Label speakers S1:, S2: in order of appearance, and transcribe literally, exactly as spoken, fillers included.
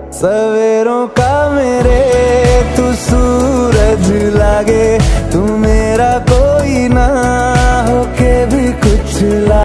S1: सवेरों का मेरे तू सूरज लागे, तू मेरा कोई ना होके भी कुछ ला